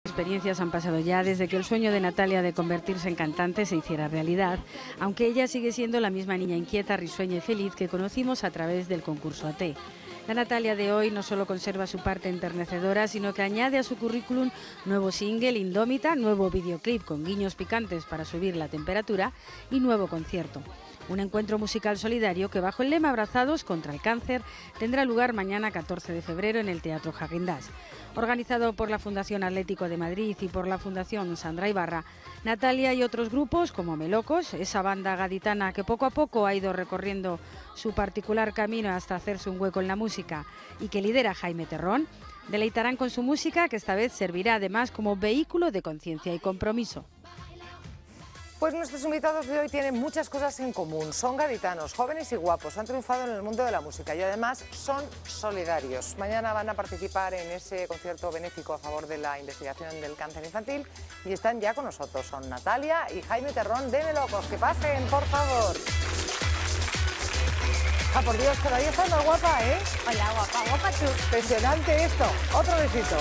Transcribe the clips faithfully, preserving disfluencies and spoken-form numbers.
Experiencias han pasado ya desde que el sueño de Natalia de convertirse en cantante se hiciera realidad, aunque ella sigue siendo la misma niña inquieta, risueña y feliz que conocimos a través del concurso A T. La Natalia de hoy no solo conserva su parte enternecedora, sino que añade a su currículum nuevo single, Indómita, nuevo videoclip con guiños picantes para subir la temperatura y nuevo concierto. Un encuentro musical solidario que, bajo el lema Abrazados contra el cáncer, tendrá lugar mañana catorce de febrero en el Teatro Häagen-Dazs. Organizado por la Fundación Atlético de Madrid y por la Fundación Sandra Ibarra, Natalia y otros grupos como Melocos, esa banda gaditana que poco a poco ha ido recorriendo su particular camino hasta hacerse un hueco en la música y que lidera Jaime Terrón, deleitarán con su música, que esta vez servirá además como vehículo de conciencia y compromiso. Pues nuestros invitados de hoy tienen muchas cosas en común. Son gaditanos, jóvenes y guapos, han triunfado en el mundo de la música y además son solidarios. Mañana van a participar en ese concierto benéfico a favor de la investigación del cáncer infantil y están ya con nosotros. Son Natalia y Jaime Terrón de Melocos. ¡Que pasen, por favor! Ah, por Dios, todavía estás más guapa, ¿eh? Hola, guapa, guapa tú. Impresionante esto. Otro besito.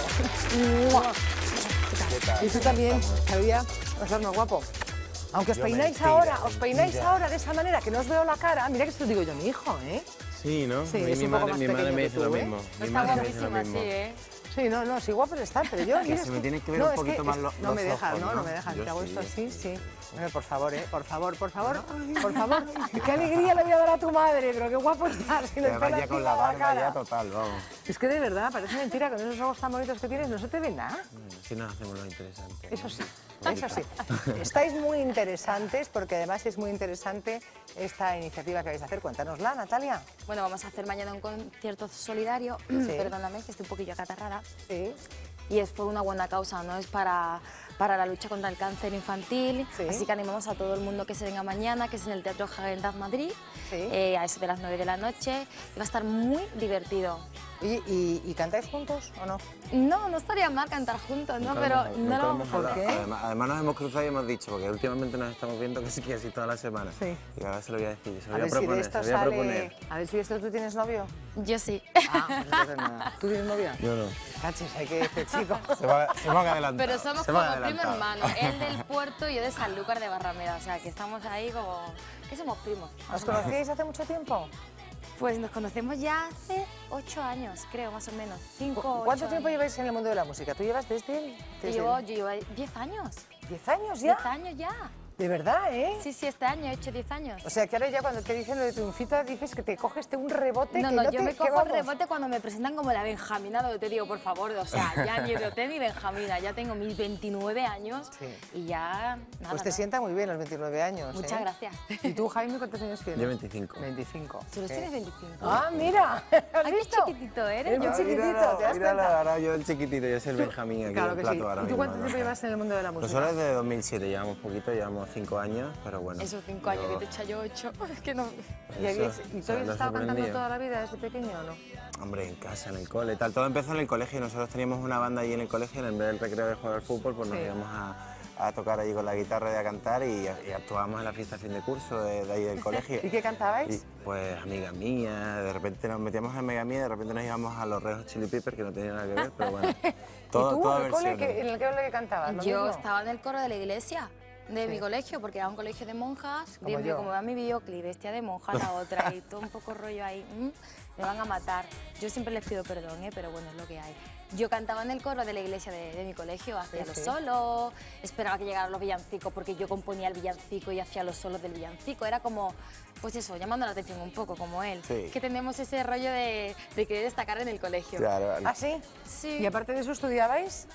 Y tú también, todavía estás más guapo. Aunque os peináis ahora, os peináis ahora de esa manera que no os veo la cara, mira que se lo digo yo a mi hijo, ¿eh? Sí, ¿no? Sí, mi, es mi un poco madre, más mi madre pequeño me que dice tú, lo ¿eh? mismo. Mi Está madre me dice lo guapísima, mismo. sí, ¿eh? Sí, no, no, sí, guapo está, pero yo... Que mira, se me tienes que ver no, un es poquito que más es- lo- No los me dejan, ojos, ¿no? ¿no? No me dejan, Yo te hago sí, esto yo así, sí. sí. Hombre, por favor, ¿eh? Por favor, por favor, por favor. Qué alegría le voy a dar a tu madre, pero qué guapo estás. Sin Te el pelo vaya aquí con a la barba cara. ya total, vamos. Es que de verdad, parece mentira, con esos ojos tan bonitos que tienes no se te ve nada. Si nos hacemos lo interesante. Eso sí, eso sí. Estáis muy interesantes porque además es muy interesante esta iniciativa que vais a hacer. Cuéntanosla, Natalia. Bueno, vamos a hacer mañana un concierto solidario, perdóname, que estoy un poquillo acatarrada, Sí. y es por una buena causa, ¿no? Es para, para la lucha contra el cáncer infantil, Sí. así que animamos a todo el mundo que se venga mañana, que es en el Teatro Häagen-Dazs Madrid, Sí. eh, a eso de las nueve de la noche, y va a estar muy divertido. Oye, ¿y, y cantáis juntos o no? No, no estaría mal cantar juntos, ¿no? Nunca Pero hemos- no nunca lo vamos hemos a ¿Por hablado. qué? Además, además nos hemos cruzado y hemos dicho, porque últimamente nos estamos viendo que sí que así toda la semana. Sí. Y ahora se lo voy a decir, se lo A voy a ver si de proponer, se esto lo voy a sale... proponer. A ver si de esto tú tienes novio. Yo sí. Ah, pues entonces nada. ¿Tú tienes novia? Yo no. Cachis, hay que este chico. Se va, se van adelantando. Pero somos se como van primo adelantando. hermano, él del Puerto y yo de Sanlúcar de Barrameda, o sea que estamos ahí como... que somos primos. ¿Os conocíais hace mucho tiempo? Pues nos conocemos ya hace ocho años, creo, más o menos. Cinco, ¿Cuánto ocho tiempo años. lleváis en el mundo de la música? ¿Tú llevas desde el...? Yo desde llevo, el- yo llevo diez años. ¿Diez años ya? diez años ya. De verdad, ¿eh? Sí, sí, este año he hecho diez años. O sea, que ahora ya cuando te dicen lo de triunfita dices que te coges de un rebote No, que no, no yo te... me que cojo el vamos. rebote cuando me presentan como la Benjamina, donde te digo, por favor, o sea, ya ni de hotel ni Benjamina, ya tengo mis veintinueve años Sí. y ya nada. Pues te nada. sienta muy bien los veintinueve años, Muchas ¿eh? gracias. ¿Y tú, Jaime, cuántos años tienes? Yo veinticinco. veinticinco. ¿Tú los ¿Qué? tienes veinticinco? Ah, mira, ¿has Ay, qué visto? chiquitito eres. Eres muy yo- chiquitito, Míralo, ¿te das míralo, cuenta? ahora yo el chiquitito, yo soy el Benjamín aquí Claro del que plato sí. ahora ¿Y tú mismo, cuánto ¿no? tiempo llevas en el mundo de la música? Nosotros desde dos mil siete llevamos poquito, llevamos cinco años, pero bueno. Esos cinco años que te echa yo ocho, es que no... ¿Y, habías- Eso, ¿y eso tú habías lo he estado cantando sorprendido. toda la vida desde pequeño o no? Hombre, en casa, en el cole, tal. Todo empezó en el colegio. Nosotros teníamos una banda allí en el colegio, en vez del recreo de jugar al fútbol, pues nos Sí. íbamos a, a tocar allí con la guitarra y a cantar y, y actuábamos en la fiesta de fin de curso de, de ahí del colegio. ¿Y qué cantabais? Y, pues amiga mía, de repente nos metíamos en amiga mía, de repente nos íbamos a los Red Hot Chili Peppers, que no tenía nada que ver, pero bueno. Todo, ¿Y tú, toda en el cole, versiones. que, en el cole que cantabas? ¿lo Yo mismo? estaba en el coro de la iglesia de Sí. mi colegio, porque era un colegio de monjas. Como Dios mío, yo. como va mi videoclip, vestia de monja la otra y todo un poco rollo ahí. mm, me van a matar. Yo siempre les pido perdón, ¿eh? Pero bueno, es lo que hay. Yo cantaba en el coro de la iglesia de, de mi colegio, hacía Sí, los sí. solos, esperaba que llegaran los villancicos porque yo componía el villancico y hacía los solos del villancico. Era como, pues eso, llamando la atención un poco, como él. Sí. Que tenemos ese rollo de, de querer destacar en el colegio. Claro, ¿Ah, sí? Sí. ¿Y aparte de eso estudiabais?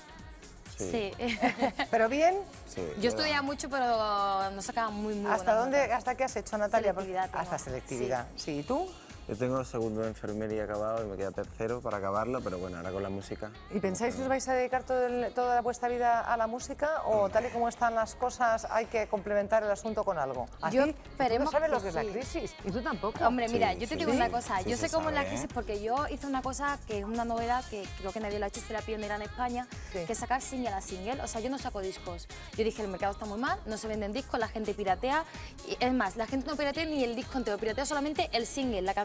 Sí. ¿Pero bien? sí, Yo pero- estudiaba mucho, pero no sacaba muy, muy ¿Hasta buenas dónde, notas. hasta qué has hecho, Natalia? Porque- Selectividad tengo. Hasta selectividad. Sí. ¿Y tú? Yo tengo segundo de enfermería acabado y me queda tercero para acabarlo, pero bueno, ahora con la música. ¿Y pensáis que os vais a dedicar todo el- toda vuestra vida a la música o tal y como están las cosas hay que complementar el asunto con algo? ¿A Yo ti? ¿Tú no esperemos sabes que lo que es la sí. crisis? ¿Y tú tampoco? Hombre, Sí, mira, yo te sí. digo ¿Sí? una cosa, Sí yo se sé cómo es la sabe, ¿eh? crisis porque yo hice una cosa que es una novedad que creo que nadie lo ha hecho, soy la pionera en España, Sí. que es sacar single a single, o sea, yo no saco discos. Yo dije, el mercado está muy mal, no se venden discos, la gente piratea, y es más, la gente no piratea ni el disco entero, piratea solamente el single, la canción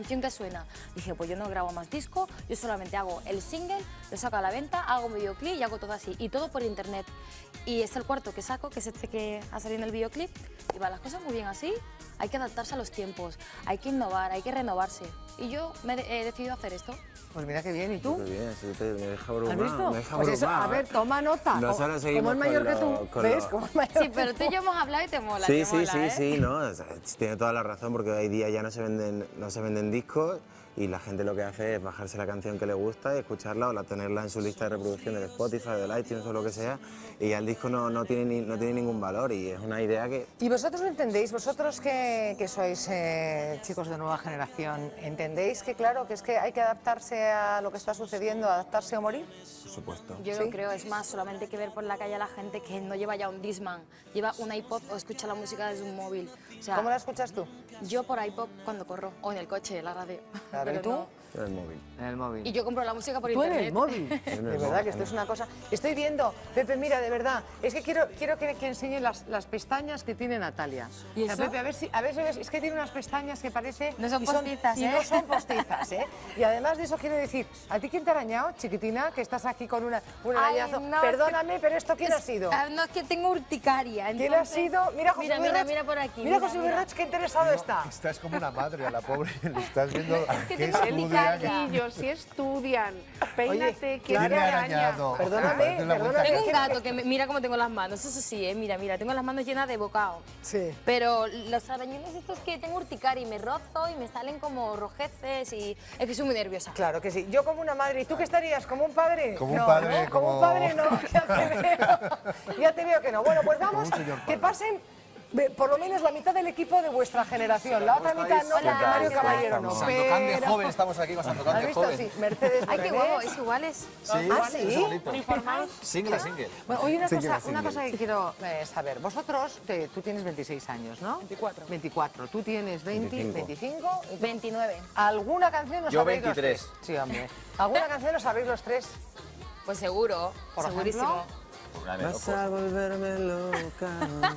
canción que suena. Dije, pues yo no grabo más disco, yo solamente hago el single, lo saco a la venta, hago un videoclip y hago todo así. Y todo por internet. Y es el cuarto que saco, que es este que ha salido en el videoclip. Y va las cosas muy bien así. Hay que adaptarse a los tiempos, hay que innovar, hay que renovarse. Y yo me he decidido hacer esto. Pues mira qué bien, ¿y tú? Muy bien, sí, te, me deja abrumado. ¿Has visto? Me deja Pues eso, abrumado, a ver, ¿eh? toma nota. Nosotros O- seguimos como es mayor con que tú, lo- con ¿ves? lo- Como es mayor Sí, que pero tú y yo hemos hablado y te mola, Sí, te sí, mola, sí, ¿eh? sí, no, o sea, tiene toda la razón porque hoy día ya no se venden, no se venden discos y la gente lo que hace es bajarse la canción que le gusta y escucharla o la, tenerla en su lista de reproducción del Spotify, del iTunes o lo que sea, y ya el disco no, no, tiene, ni, no tiene ningún valor y es una idea que... ¿Y vosotros lo entendéis? ¿Vosotros que, que sois eh, chicos de nueva generación, entendéis que claro, que es que hay que adaptarse a lo que está sucediendo, adaptarse o morir? Por supuesto. Yo ¿Sí? lo creo, es más, solamente hay que ver por la calle a la gente que no lleva ya un Discman, lleva un iPod o escucha la música desde un móvil. O sea, ¿Cómo la escuchas tú? yo por iPod cuando corro, o en el coche, la radio. Claro, ¿y Pero tú? no. En el móvil. En el móvil. Y yo compro la música por Tú en internet. el móvil. En el De móvil. verdad que esto es una cosa. Estoy viendo, Pepe, mira, de verdad, es que quiero, quiero que, que enseñe las, las pestañas que tiene Natalia. ¿Y O sea, eso? Pepe, a ver si, a ver si ves, es que tiene unas pestañas que parece. No son y postizas, y ¿eh? no son postizas, ¿eh? Y además de eso quiero decir, ¿a ti quién te ha arañado, chiquitina, que estás aquí con una, un Ay, arañazo? no, es Perdóname, pero esto quién ha Es- sido. ah, No, es que tengo urticaria. ¿Quién ha entonces- sido? Mira, José Mira, Luis mira, Roch. mira por aquí. Mira, mira, José Luis mira. Roch, qué interesado está. Estás como una madre a la pobre, le estás viendo que qué tengo estudian. Niños, si estudian, peínate, que ¿Quién te le ha araña. arañado? Perdóname, Date la vuelta perdóname. Tengo un que- gato que me- mira cómo tengo las manos, eso sí, eh, mira, mira, tengo las manos llenas de bocado. Sí. Pero los arañones estos que tengo urticaria y me rozo y me salen como rojeces y es que soy muy nerviosa. Claro que sí. Yo como una madre. ¿Y tú qué estarías? ¿Como un padre? Como un No, padre, ¿no? Como un como- padre no. Ya te veo. Ya te veo que no. Bueno, pues vamos. un señor Que padre. pasen ve, por lo menos la mitad del equipo de vuestra generación. La otra mitad no, porque Hola, Mario ¿qué tal? Caballero no. Sandokan de Pero- joven, estamos aquí con Sandokan ¿Has de visto? joven. Sí. Mercedes Ay, qué Brené. guapo, es iguales. Sí, Ah, ¿sí? es bonito. Uniformados. Single a single. Bueno, oye, una, Sí, cosa, que una sí. cosa que quiero eh, saber. Vosotros, te- tú tienes veintiséis años, ¿no? veinticuatro. veinticuatro. Tú tienes veinte, veinticinco. veintinueve. ¿Alguna canción os Yo sabréis los veintitrés. tres? Sí, hombre. ¿Alguna canción os sabréis los tres? Pues seguro, Por segurísimo. ejemplo. Una de Vas locos. a volverme loca.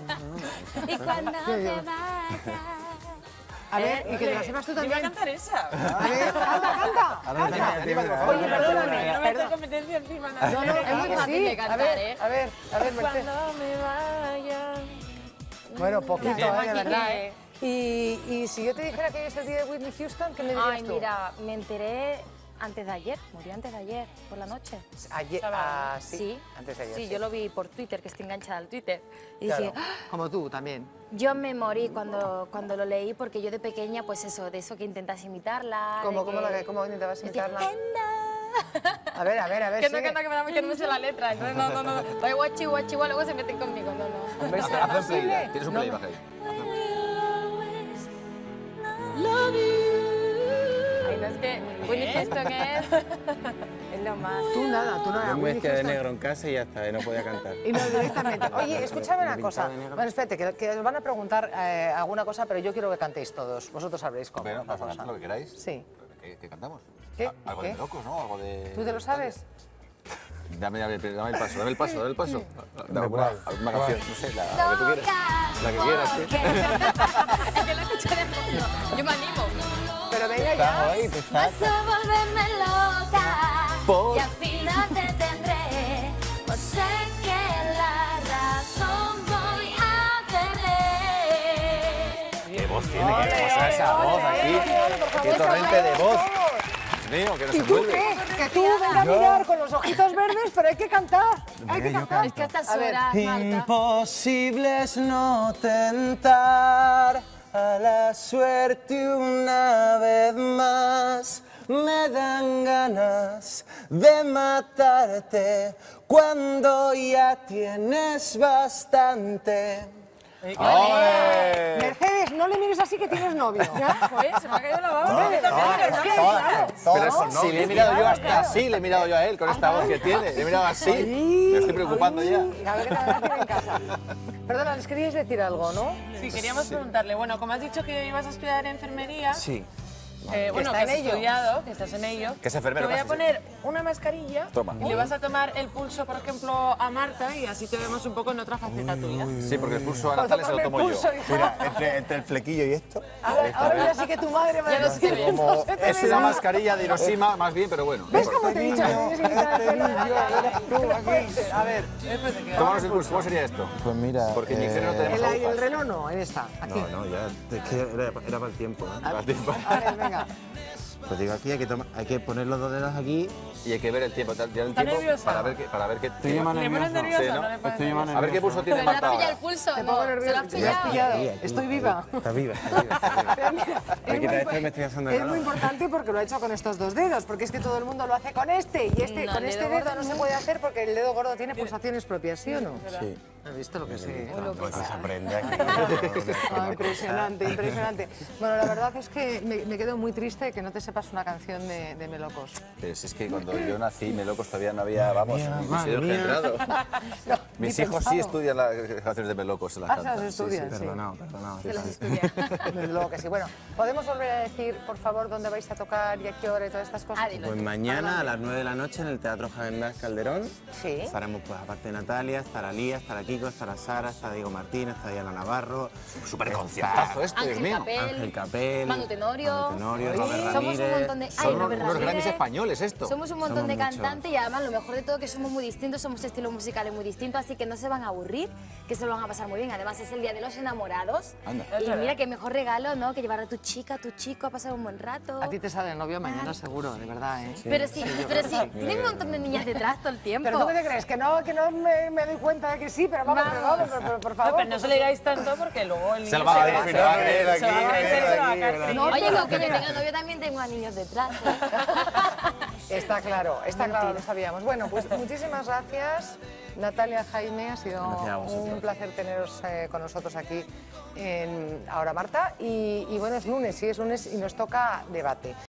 Y cuando te vayas. A ver, y que te la sepas tú Yo iba a también. cantar esa. A ver, canta, canta. Anímate, anímate, por favor. Oye, perdóname. No me perdón. meto competencia encima. No, no, Es muy claro que fácil sí. de cantar, a ver, ¿eh? A ver, a ver, Mercedes. Cuando me vaya. Bueno, poquito, Tengo eh, de aquí verdad. que- ¿eh? Y, y si yo te dijera que hoy es el día de Whitney Houston, ¿qué me dirías Ay, tú? mira, me enteré antes de ayer, murió antes de ayer, por la noche. Ayer, ah, sí, antes de ayer. Sí, yo lo vi por Twitter, que estoy enganchada al Twitter. Y Claro, dije, "Ah". como tú también. Yo me morí cuando, cuando lo leí, porque yo de pequeña, pues eso, de eso que intentas imitarla. ¿Cómo, de cómo, que- lo que- cómo intentabas decía, imitarla? "Enda". A ver, a ver, a ver, Que no, sigue. que no, que me da mucho, no me sé la letra. Entonces, no, no, no. Voy guachi, guachi, guachi, luego se meten conmigo. No, no. Hombre, Haz ¿será haz un posible? playback, tienes un No, playback ahí. Ay, no, es que Whitney Houston es... es lo más. Tú nada, tú nada. Yo me Whitney vestía de Houston. negro en casa y ya está, y no podía cantar. Y no, directamente. Oye, escúchame una Me cosa. pintaba de negro. Bueno, espérate, que, que os van a preguntar eh, alguna cosa, pero yo quiero que cantéis todos. Vosotros sabréis cómo. Bueno, la vamos a cosa. cantar lo que queráis. Sí. ¿Qué, qué cantamos? ¿Qué? Ah, Algo ¿Qué? de locos, ¿no? Algo de... ¿Tú te lo sabes? Dame, dame, dame el paso, dame el paso, dame el paso. Dame una, cuál? alguna canción, no sé, la, la que tú quieras. La que quieras, sí. Es que lo escuché de fondo. Yo me animo. Pero venga ya. Ahí, te estás. Vas a volverme loca Por- y al final te tendré. Pues sé que la razón voy a tener. ¿Qué voz tiene? ¿Qué pasa esa voz aquí? Por ¡Qué favor, torrente de voz! todos. Dios mío, que no ¿Y se tú mueve. qué? Que tú venga a mirar con los ojitos verdes, pero hay que cantar. Hay que cantar. Es que a estas A ver. horas, Marta. Imposible es no tentar a la suerte una vez más. Me dan ganas de matarte cuando ya tienes bastante. ¡Ole! Mercedes, no le mires así que tienes novio. Joder, se me ha caído la baba. Hombre, de verdad, es que, claro. Pero si le he mirado yo hasta así, le he mirado yo a él con esta voz que tiene. Le he mirado así. Me estoy preocupando ya. A ver qué tal tiene en casa. Perdona, les queríais decir algo, ¿no? Sí, queríamos preguntarle, bueno, como has dicho que ibas a estudiar enfermería, Sí. Eh, bueno, está que en has ello. estudiado, que estás en ello. Que es enfermero Te voy a casi, sí. poner una mascarilla Toma. y le vas a tomar el pulso, por ejemplo, a Marta y así te vemos un poco en otra faceta tuya. Sí, porque el pulso a Natalia se lo tomo yo. Mira, entre, entre el flequillo y esto. Ahora, ahora ya sí que tu madre va a decir. Como es una mascarilla de Hiroshima, más bien, pero bueno. ¿Ves cómo te he dicho? Tienes que quitar el pelo. A ver, ¿Cómo, el pulso? ¿Cómo sería esto? Pues mira. Porque en Ingenio no tenemos el, el agujas. reloj no, en esta, aquí. No, no, ya. Es que era, era para el tiempo, ¿no? A ver, venga. Pues digo, aquí hay que, toma- hay que poner los dos dedos aquí. Y hay que ver el tiempo, ya el ¿Está tiempo nerviosa? para ver qué, para ver qué. Estoy más ¿Le pones nervioso. nerviosa? Sí, ¿no? No le pones Estoy más nerviosa. A ver qué pulso tiene Pero le Marta ha pillado ahora. el pulso, Te ¿no? pongo ¿Se lo has nerviosa. Ya pillado? pillado. aquí, aquí. Estoy viva. Está viva, está viva. Está viva. Es Me quita muy, esto y me estoy haciendo es calor. muy importante porque lo ha hecho con estos dos dedos, porque es que todo el mundo lo hace con este y este No, con el este dedo dedo gordo no se no. puede hacer porque el dedo gordo tiene pulsaciones propias, ¿sí o no? Sí. ¿Has visto lo que sé? No, pues se aprende aquí. Ah, impresionante, impresionante. Bueno, la verdad es que me, me quedo muy triste que no te sepas una canción de, de Melocos. Pero si es que cuando yo nací, Melocos todavía no había, vamos, mía, ni madre sido mía. engendrado. No, Mis ni hijos pensado. sí estudian las canciones de Melocos, se las Ah, se cantan. las Sí, sí. estudian, sí. Perdonado, perdonado. Se los sí. estudia. Desde luego que sí. Bueno, ¿podemos volver a decir, por favor, dónde vais a tocar y a qué hora y todas estas cosas? Ah, dilo. Pues mañana a las nueve de la noche en el Teatro Jaén Calderón. Sí. Estaremos, pues, aparte de Natalia, estará Lía, estará Kiko, estará Sara, estará Diego Martínez, está Diana Navarro. Súper conciertazo esto, Dios Ángel mío. Capel, Ángel Capel. Manu Tenorio. Manu Tenorio, Oye, Robert somos un Ramírez. montón de... Ay, Son Robert unos Ramírez. grandes españoles esto. Somos un montón Somos de muchos. cantantes y además lo mejor de todo que somos muy distintos, somos estilos musicales muy distintos, así que no se van a aburrir, que se lo van a pasar muy bien. Además es el Día de los Enamorados. Anda. Y mira qué mejor regalo, ¿no? Que llevar a tu chica, a tu chico a pasar un buen rato. A ti te sale el novio mañana seguro, de verdad, ¿eh? Pero sí, pero sí, tiene un montón de niñas detrás todo el tiempo. ¿Pero tú qué te crees? Que no, que no me, me doy cuenta de que sí, pero vamos, pero vamos, pero, pero, por No, favor. pero no se le digáis tanto porque luego el niño Se lo va a se decir, se va a creer aquí, se va a creer, se va a aquí, creer. No, Oye, pero con que que yo mira. tenga novio también tengo a niños detrás. ¿eh? Está claro, está claro, lo sabíamos. Bueno, pues muchísimas gracias, Natalia, Jaime, ha sido Gracias a vosotros. un placer teneros eh, con nosotros aquí en Ahora Marta. Y, y bueno, es lunes, sí, es lunes y nos toca debate.